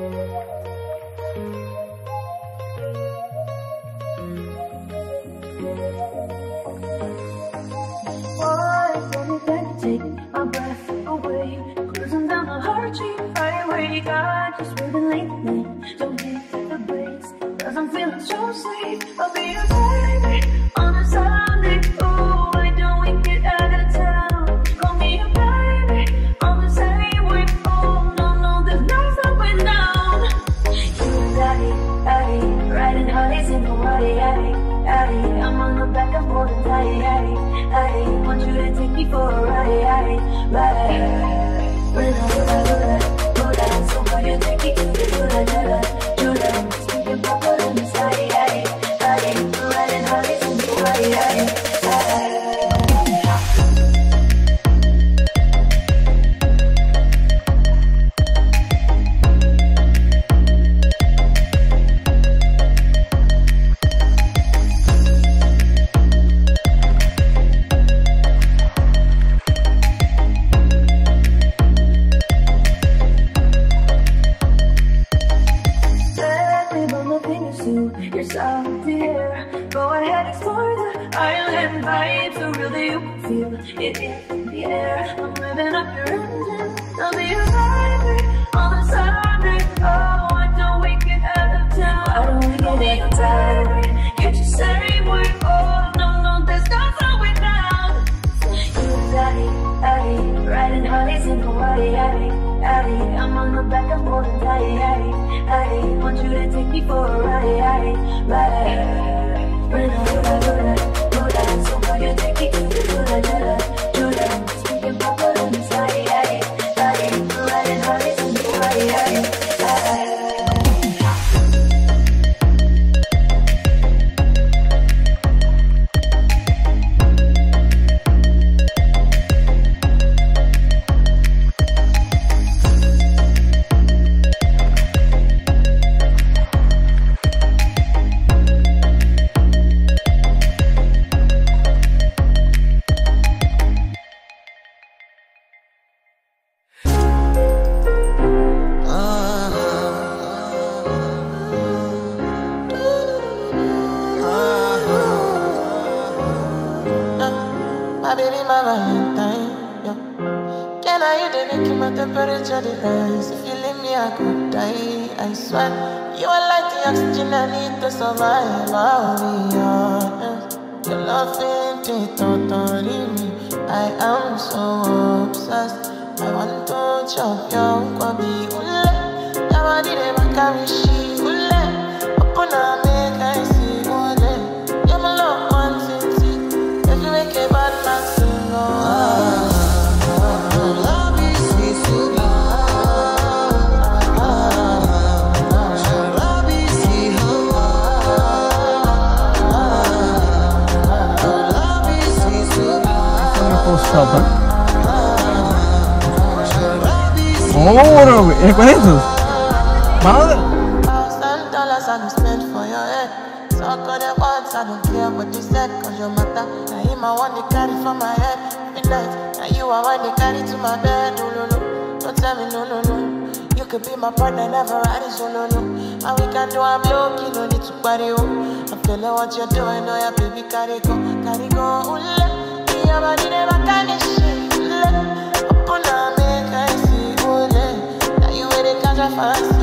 Take my breath away, cruising down the Heart-Cheap Highway. God, just moving lately, don't hit the brakes, cause I'm feeling so safe. I'll be your baby on a Sunday. Oh, why don't we get out of town? Call me a baby on the same way. Oh, no, there's no slowing down. You and I, riding hotties in Hawaii. I'm on the back of more than I want you to take me for a ride. When I do that, so far you take me to the do that. Speaking proper in the sky, riding hotties in Hawaii. It in the air, I'm living up your engine. I'll be your baby on the Sunday. Oh, why don't we get out of town? Why don't we get out of town? Can't you say word? Oh, no, there's no slowing down. You and I, riding hotties in Hawaii. I'm on the back of more than I want you to take me for a ride. When I do that, so far you take me to the do that. Speaking proper in the sky, riding hotties in Hawaii. Temperature the rise. If you leave me, I could die. I swear, you are like the oxygen I need to survive. I'll be honest. Your love ain't it totally me. I am so obsessed. I want to chop your kwabi ule. Yamadi de makamishi ule. Opuna make I see ule. Yama love Nwantiti. If you make a bad man sing, Chauhan. Oh, ¿es con eso? ¿Vamos? $1,000 I spend for your head. So I got the words, I don't care what you said, cause your matter. Now him I want to carry from my head. Midnight, now you I want to carry to my bed. No, don't tell me no. You could be my partner, never riding solo, no. And we can do a block, you don't need to party, oh. I'm feeling what you're doing, oh yeah, baby, carry go, ule. Your body never can shit, ule. Upon a make I see, ule. Now you ready, catch a fast.